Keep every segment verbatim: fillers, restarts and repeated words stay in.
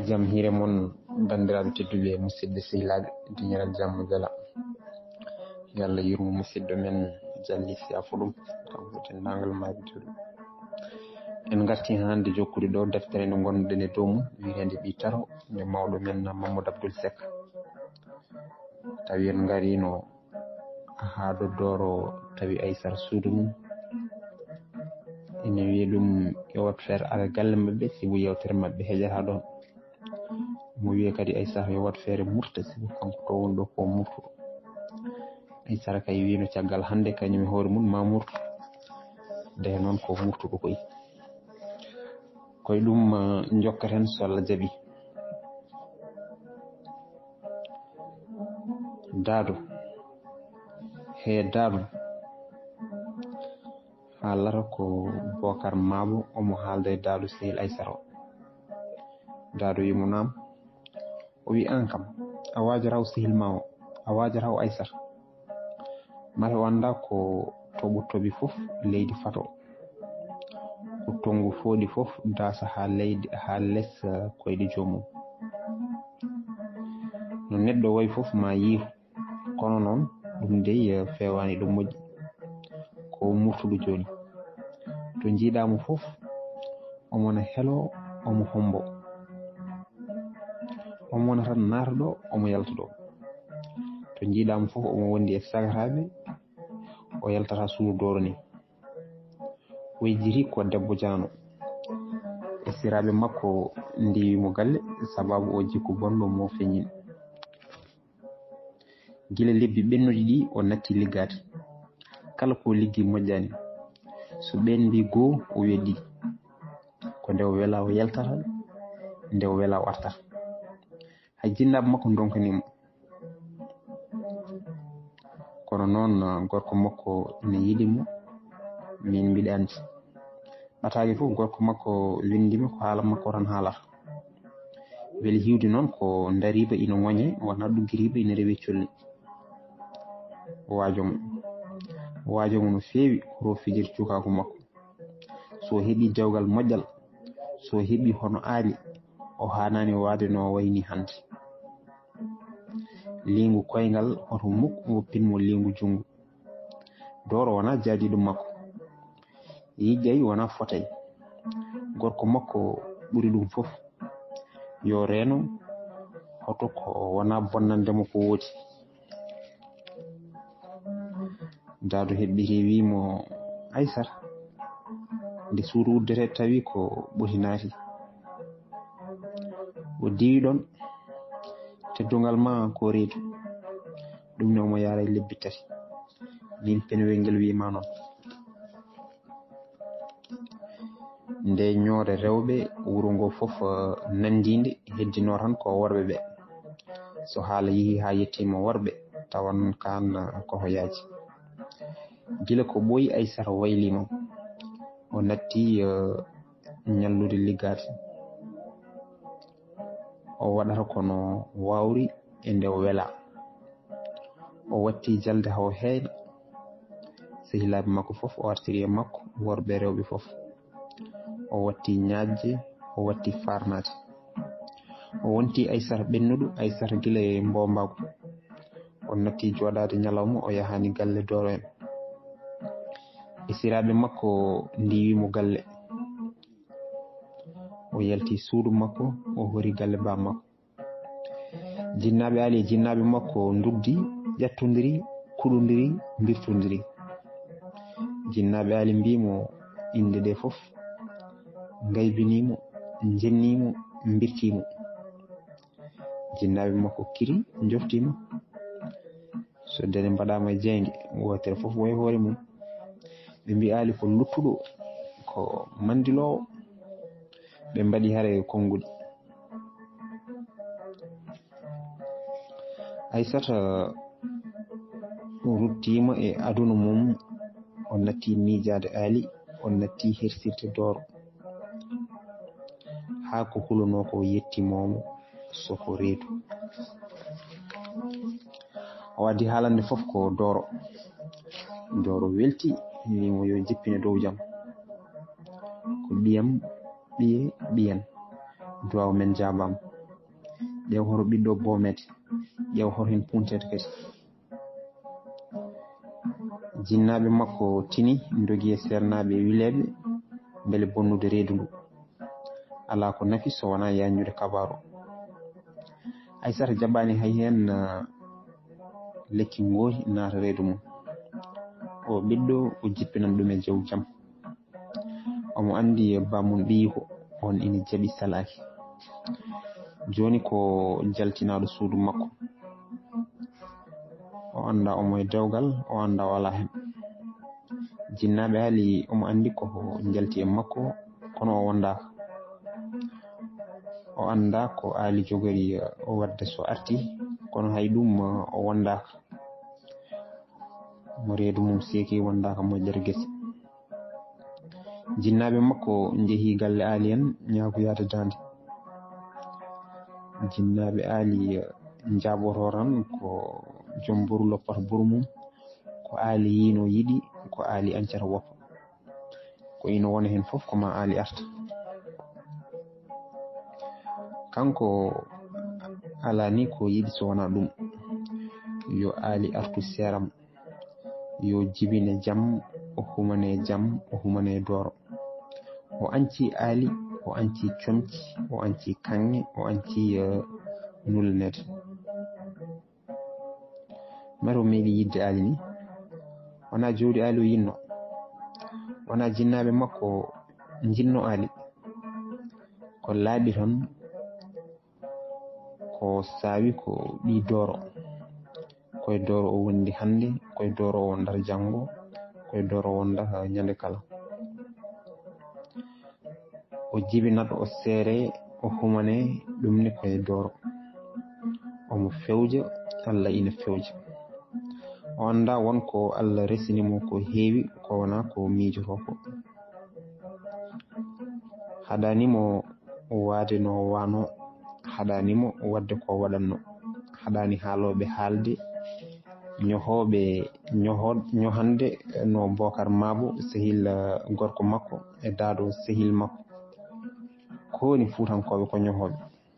jam hire mon bandiraɓe tedduɓe musidɓe sehilaɓe diñal jamma bela yalla yurmo musidɗo men jalli siyafu ɗum kanko dendagal maɓe teddu en garti hande jokkude ɗo deftere nde gonɗen e dow mum wiitende ɓi taro nde mawɗo men Mamadou Abdoul Seck tawi en garino ha doddoro tawi Aissata suudu mum ene wiya ɗum yo wat feere ala galle mabɓe sibu yewtere mabɓe heƴata ɗon mo wiya kadi Aissata yo wat feere murta sibu kanko to woni ɗo ko murtu Aissata kay wino caggal hande kañum e hoore mum ma murtu nde noon ko murtuɗo koy koye ɗum jokkaten so Allah jaaɓi daado he daado haalata ko Bocar Mabo omo haalda e daado sehil Aissata o daado wimo nam o wi an kam a wajaraw sehil ma o a wajaraw Aissata mata wanda ko toɓo toɓi fof leydi fato ko tongu fooɗi fof dasa ha leydi ha less koyɗe jomum no neɗɗo wayi fof ma yiihu kono noon ɗum dey fewani ɗum moƴƴi ko murtuɗo joni to jiiɗamo fof omona helo omo hombo omona tan naata ɗo omo yalta ɗo to jiiɗamo fof omo wondi e sagataɓe o yaltata suudu doro ni way jiri ko debbo jano e siraɓe makko ndiwimo galle sababu o jikku bonɗo mo feñin gila lebbi ɓennuɗi ɗi o natti liggade kala ko liggi moƴƴani so ɓendi goo o weddi ko nde o wela o yaltata nde o wela o artata hay jinnaɓe makko donkanimo kono noon gorko makko ne yiɗimo min mbiɗa andi ɓataji fof gorko makko windima ko haala makko tan haalata weeli hiwde noon ko dariba ina woñe wona ɗuggiriba ina rewi colli waajomo waajomo no feewi horo fijir cukaku makko so heeɓi dewgal moƴƴal so heeɓi hono aali o hanani waade no wayni hande lingu koyngal hoto mukko o pinmo lingu jungu doro wona jaadiɗo makko yijjay wona fotay gorko makko ɓuri ɗum fof yo reeno hoto ko wona bonnandemo ko woodi daado heɓɓiri wimo Aissata nde suudu uddete tawi ko ɓoti naati o diwi ɗon teddugal ma ko reedu ɗum ne omo yaara e lebbi tati min penwel ngel wima noon nde ñoore rewɓe wuro ngo fof nandinde heddino tan ko worɓe ɓe so haala yeehi ha yettima worɓe tawan kan koko yaaji gila ko ɓooyi Aissata waylima o natti ñallude liggade o waɗata kono wawri e nde o wela o watti jalde haw heyna sehilaɓe makko fof o artiri e makko worɓe rewɓe fof o watti ñaajje o watti farnade o wonti Aissata ɓennuɗo Aissata gila e mbombago o natti joɗade ñalawma o yahani galle doro en e siraɓe makko ndiwimo galle o yalti suudu makko o hori galle ba makko jinnaɓe ali e jinnaɓe makko dugdi ƴettodiri kuɗodiri birtodiri jinnaɓe ali mbimo inde ɗe fof gaybinimo jennimo birtimo jinnaɓe makko kiri joftima so dene mbaɗama e jeygue wotere fof woye hoore mum ɓe mbi ali ko luttuɗo ko mandilowo ɓe mbaɗi hare konguɗi Aissata ruttima e aduna mum o natti miijade ali o natti hersirde doro ha ko hulono ko yettimomo soko reedu o waddi haalande fof ko doro doro welti wimo yo jippine dow jaam ko ɓiyam ɓiye ɓiyen duwaw men jabama ƴeew horo ɓiɗɗo boomete ƴeew horo hen puntede kadi jinnaɓe makko tini dogi e sernaɓe wileɓe beele bonnude reedu ndu ala ko nafi so wona yañude kabaru Aissata jaɓani hay hen lekki ngoohi naata reedu mum o ɓiɗɗo o jippinan ɗum e jaw jam omo andi bamum ɓiyi ko on ina jaɓi salaki joni ko jaltinaɗo suudu makko o anda omo e dewgal o anda wala hen jinnaɓe haali omo andi koko jalti e makko kono o wondaka o anda ko aali jogori o wadde so arti kono hay ɗum o wondaka mo reedu mum seeki wondaka moƴƴere guese jinnaɓe makko jeehi galle aali en ñagoyade dande jinnaɓe aali jaɓoto tan ko joom boru loppata boru mum ko aali yino yiɗi ko aali ancata woppa ko ina wona hen foof koma aali arta kanko ala ni ko yiɗi so wona ɗum yo aali artu seeram yo jibine jaam o humane jaam o humane dooro o anci aali o anci comci o anci kanŋe o anci nulnede maro meeɗi yidde aali ni wona jowdi aali o yinno wona jinnaɓe makko jinno aali ko laaɓi tan ko saawi ko ɓi dooro koye dooro o wondi hande koye dooro o wondata janggo koye dooro o wondata ñande kala o jibinat o seere o humane ɗum ni koye dooro omo fewja Allah ina fewja o anda wonko Allah resinimo ko heewi ko wona ko miijoto ko haɗanimo waade no wano haɗanimo wadde ko waɗanno haɗani haaloɓe haalde ñohoɓe ñohande no Bocar Mabo sehil gorko makko e daado sehil makko ko woni fuutankoɓe ko ñohoɓe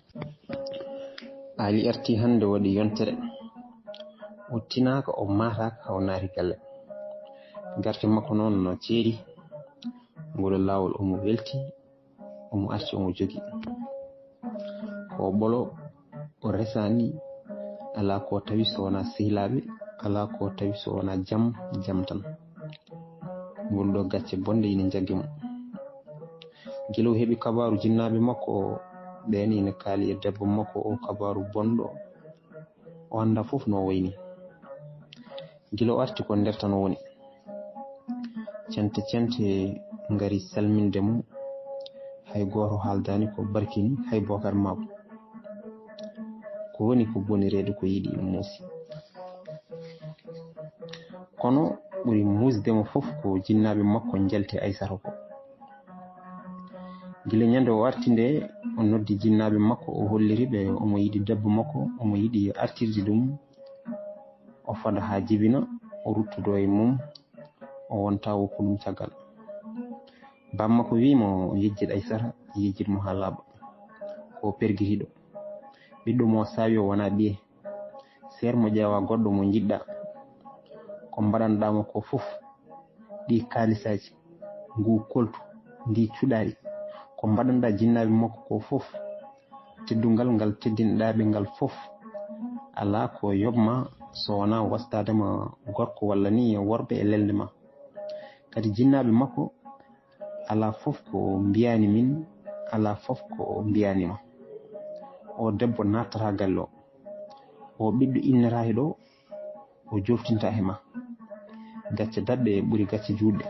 aali arti hande waɗi yontere o tinaka o mataka o naati galle garte makko noon no ceeri ngol lawol omo welti omo arti omo jogi ko ɓolo o resani ala ko tawi so wona sehilaɓe ala ko tawi so wona jaam jaam tan ngol ɗo gacce bonde ina jaggi mo guila o heeɓi kabaru jinnaɓe makko ɓen ina kaali e debbo makko o kabaru bonɗo o anda foof no wayni guila o arti ko nder tan woni cente cente ngari salminde mum hay goto haaldani ko barkini hay Bocar Mabo ko woni ko bonirede ko yiiɗi muusi kono ɓuri musdemo foof ko jinnaɓe makko jalti Aissata ko guila ñande o arti nde o noddi jinnaɓe makko o holliriɓe omo yiɗi debbo makko omo yiɗi artirde ɗum o fada ha jibina o ruttudo e mum o wonta woppu ɗum caggal bamma ko wimo yejjid Aissata yejjidmo ha laaɓa ko perguitiɗo ɓiɗɗo mo saawi o wona ɓiye seer mo ƴeewa goɗɗo mo jiɗɗa ko mbaɗanɗamo ko foof ɗi kaalisaji ngu koltu ndi cuɗari ko mbaɗanɗa jinnaɓe makko ko foof teddungal ngal teddinɗaɓe ngal foof ala ko yobma so wona wastadema gorko walla ni worɓe e lelde ma kadi jinnaɓe makko ala foof ko mbiyani min ala foof ko mbiyanima o debbo nattata galle o o ɓiɗɗo innata he ɗo o joftinta he ma gacce daɗɗe ɓuuri gacce juɗɗe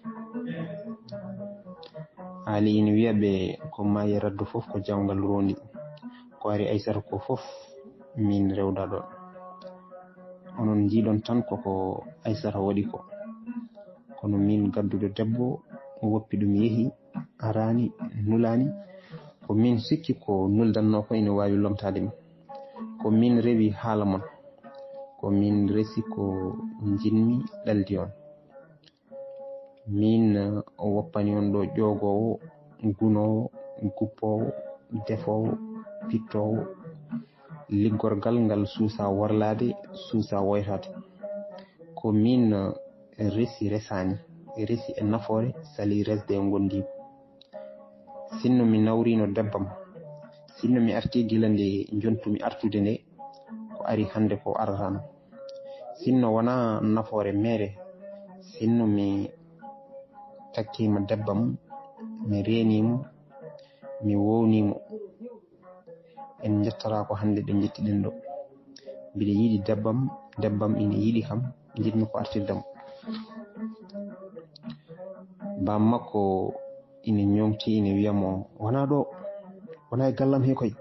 haali ina wiyaɓe ko mayi raddu foof ko jawngal rondi ko ari Aissata ko foof min rewda ɗon onon jiiɗon tan koko Aissata waɗi ko kono min gadduɗo debbo woppi ɗum yeehi arani nulani ko min sikki ko nuldanno ko ina wawi lomtade min ko min rewi haala mon ko min resi ko jinmi ɗaldi on min o woppani on ɗo ƴogowo gunowo guppowo defowo pittowo liggorgal ngal suusa worlade suusa woytade ko min resi resani resi e nafoore sali resde e gondi sinno mi nawrino debbam sinno mi arti gila nde jontumi artude nde ko ari hande ko aratano sinno wona nafoore mere sinno mi takkima debbam mi renimo mi wownimo en jettara ko hande ɗe jettiɗen ɗo mbiɗa yiɗi debbam debbam ina yiɗi kam jiɗmi ko artirdam bam makko ina ñomti ina wiyamo wona ɗo wona e gallam he koy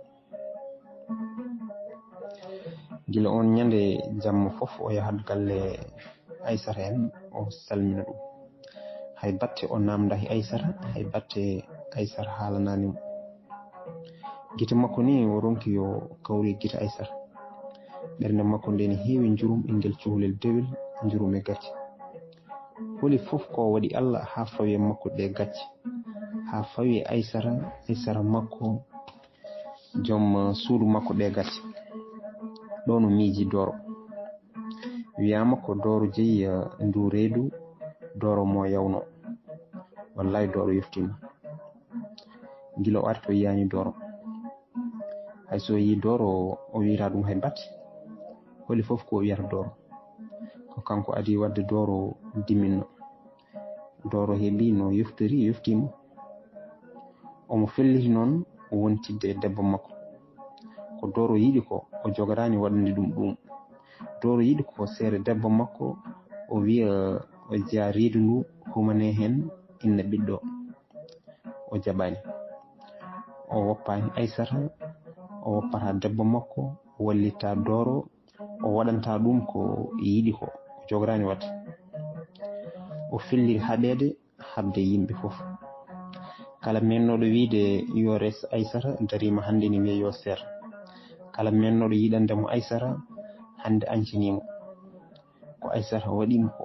gila on ñande jamma fof o yahat galle Aissata en o salmina ɗum hay batte o namdahi Aissata hay batte Aissata haalananimo gite makko ni o ronki yo kawri gite Aissata ɓernde makko nde ne heewi jurum e ngel cuhlel dewel jurum e gacce holi fof ko waɗi Allah ha fawi makko ɗe gacce ha fawi Aissata Aissata makko joom suudu makko ɗe gacce ɗo no miiji Doro wiyama ko Doro jeeyi ndu reedu Doro mo yawno wallahi Doro yeftima gila o arti o yiyani Doro hay so yi Doro o wiyata ɗum hay batte holi fof ko wiyata Doro ko kanko adi wadde Doro diminno Doro heeɓi no yeftori yeftima omo felliti noon wontidde e debbo makko ko Doro yiɗi ko o jogadani waɗande ɗum ɗum Doro yiɗi ko seere debbo makko o wiya o jeeya reedu ndu humane hen inna ɓiɗɗo o jaɓani o woppani Aissata o woppata debbo makko o wallitta Doro o waɗanta ɗum ko yiɗi ko o jogorani wadde o felliri haɗede habde yimɓe fof kala mennoɗo wiide yo res Aissata darima hande ni wiya yo seer kala mennoɗo yiɗandemo Aissata hande ancinimo ko Aissata waɗimo ko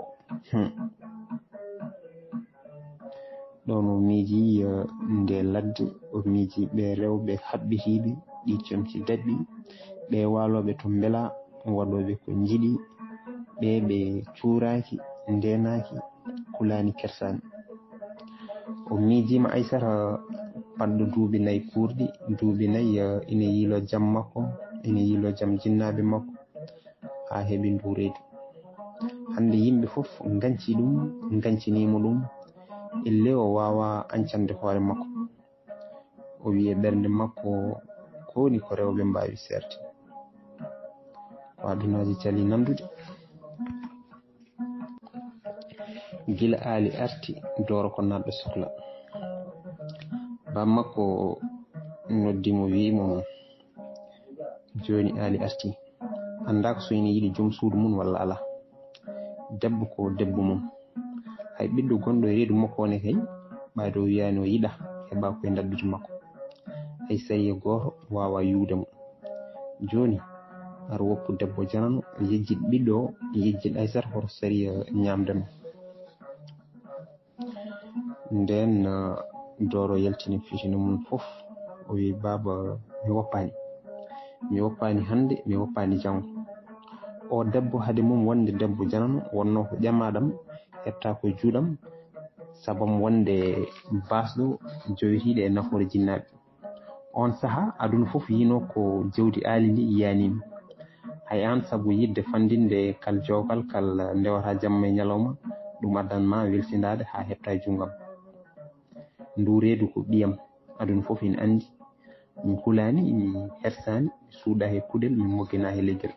ɗo no miiji nde ladde o miiji ɓe rewɓe haɓɓitiɓe ɗi comci daɗɗi ɓe waloɓe to beela waɗoɓe ko jiɗi ɓe ɓe cuuraki ndenaki kulani kersani o miijima Aissata padɗo duuɓi nayyi kurɗi duuɓi nayyi ina yiilo jaam makko ina yiilo jaam jinnaɓe makko ha heeɓi ndu reedu hande yimɓe fof ganci ɗum gancinimo ɗum elle o wawa ancande hoore makko o wiye ɓernde makko kowoni ko rewɓe mbawi serde ko adunaji cali nandude gila aali arti Doro ko nanɗo sohla bam makko noddimo wiimo joni aali arti andaka so ina yiɗi joom suudu mum walla ala debbo ko debbo mum hay ɓiɗɗo gonɗo e reedu makko one kay ɓaade o wiyani o yiɗa heɓa koye daddude makko hay sayi goto wawa yuudemo joni aɗa woppu debbo janano yejjid ɓiɗɗo o yejjid Aissata hoto sari ñamdemo nden Doro yaltini fitini mum fof o wi baba mi woppani mi woppani hande mi woppani janggo o debbo haade mum wonde debbo janano wonno ko ƴamaɗam hetta ko juuɗam sabam wonde basɗo jowitiɗo e nafoore jinnaɓe on saaha aduna fof yino ko jewdi aali ndi yiyanimi hay an saabu yidde fandinde kal jowkal kal ndewata jamma e ñalawma ɗum addanma weltidade ha hepta e junggam ndu reedu ko ɓiyam aduna fof ina andi min hulani mi hersani mi suuɗa he kuɗel min moggina he leggel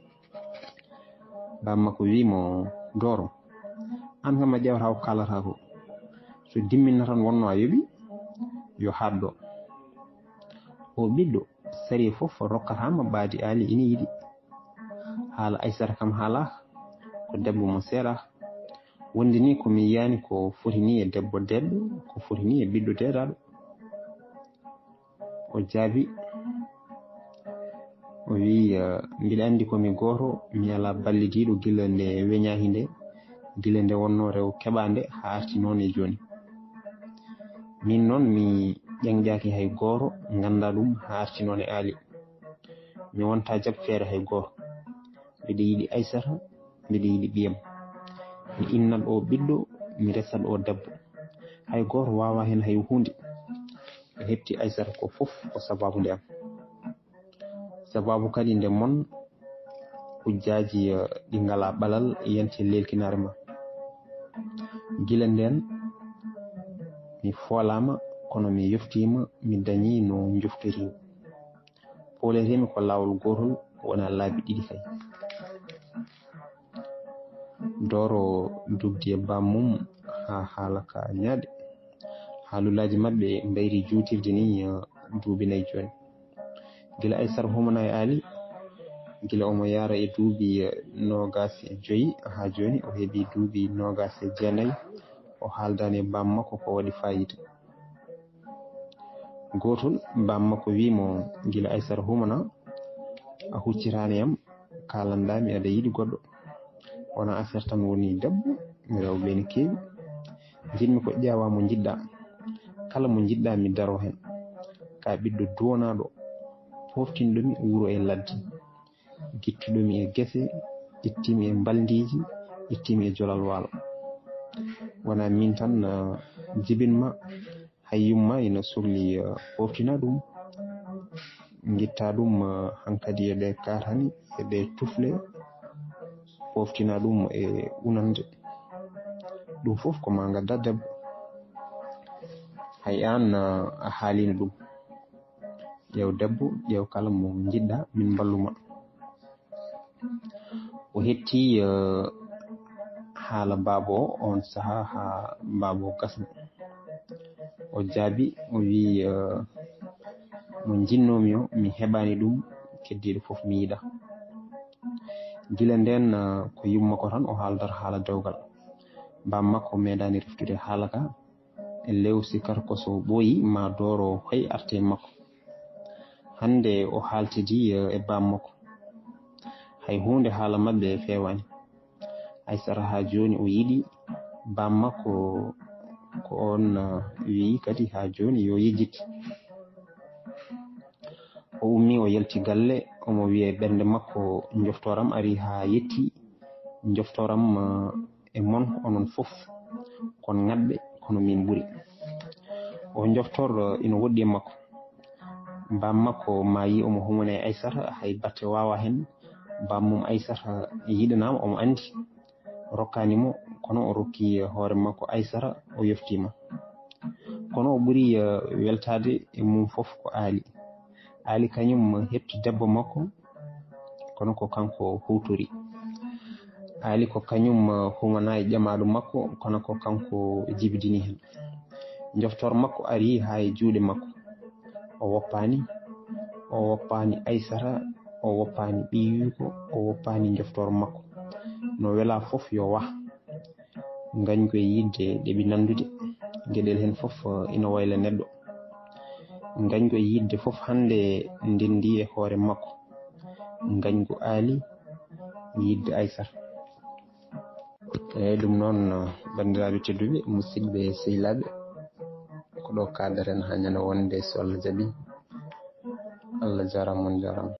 bamma ko wimo Doro an kam a ƴewata ko kalata ko so dimminno tan wonno a yoɓi yo haɗɗo o ɓiɗɗo sari fof rokkatama baadi aali ina yiɗi haala Aissata kam haalaka ko debbo mo seeɗa wonde ni komi yiyani ko foti ni e debbo deɗɗo ko foti ni e ɓiɗɗo deɗaɗo o jaabi o wi mbiɗa andi komi goto mi ala ballidiɗo gila nde weñahi nde gila nde wonno rew keɓande ha arti noon e joni min noon mi ƴanƴaki hay goto ganda ɗum ha arti noon e aali mi wonta jab feere hay goto mbiɗa yiɗi Aissata mbiɗa yiɗi ɓiyam mi innat o ɓiɗɗo mi resat o debbo hay goto wawa hen hay hunde o hetti Aissata ko fof ko sababu nde am sababu kadi nde mon hujjaji ɗi ngala ɓalal yente lelkinare ma gila nden mi folama kono mi yoftima mi dañi no joftorimi poletemi ko lawol gotol wona laabi ɗiɗi kay doro dubdi e bammum ha haala ka ñaade haalulaji mabɓe mbayri juutirde ni duuɓi nayyi joni gila Aissata humana e Ali gila omo yara e duuɓi nogas e joyyi ha joni o heeɓi duuɓi nogas e jeenayyi o haaldani e bammakko ko waɗi fayida gotol bammakko wimo gila Aissata humana a huccitani yam kalandami aɗa yiɗi goɗɗo wona affaire tan woni debbo mi rewɓe ne kewi jinmi ko ƴeewa mo jiɗɗa kala mo jiɗɗa mi daro hen ka ɓiɗɗo duwonaɗo poftinɗomi wuuro e ladde guittuɗomi e guese ittimi e baldiji ittimi e jolal waalo wona min tan jibinma hayyumma ina sohli poftina ɗum guitta ɗum hankkadi eɗe katani eɗe tufle poftina ɗum e unande ɗum fof ko ma gadda debbo hay an a haalino ɗum ƴeew debbo ƴeew kala mo jiɗɗa min balluma o hetti haala baabo o on saaha ha baabo gasno o jaabi o wi mo jinnomi o mi heɓani ɗum keddiɗo foof mi yiiɗa gila nden ko yummako tan o haaldata haala dewgal bammakko meeɗani reftude haala ka e lew sikkata ko so ɓooyi ma dooro hoy arte makko hande o haltidi e bammakko hay hunde haala mabɓe fewani Aissata ha joni o yiɗi bammakko ko on wi kadi ha joni yo yejjiti o ummi o yalti galle omo wiye ɓernde makko joftoram ari ha yetti joftoram e mon onon fof kon ŋaɗɓe kono min ɓuuri o joftor ina woɗɗi e makko bammakko maayi omo humane e Aissata hay batte wawa hen bammum Aissata yiɗanama omo andi rokkanimo kono o rokki hoore makko Aissata o yoftima kono o ɓuuri weltade e mum fof ko Ali Ali kañum hepti debbo makko kono ko kanko hutori Ali ko kañum humana e ƴamaɗo makko kono ko kanko jibidini hen joftor makko ari ha e juuɗe makko o woppani o woppani Aissata o woppani ɓiwiko o woppani joftor makko no wela fof yo wah gañgo e yidde ɗeɓi nandude gueɗel hen fof ina wayla neɗɗo gañgo e yidde fof hande ndendi e hoore makko gañgo Ali yidde Aissata eyyi ɗum noon bandiraɓe tedduɓe musidɓe sehilaɓe ko ɗo kadaren ha ñande wonde so Allah jaaɓi Allah jarama on jarama.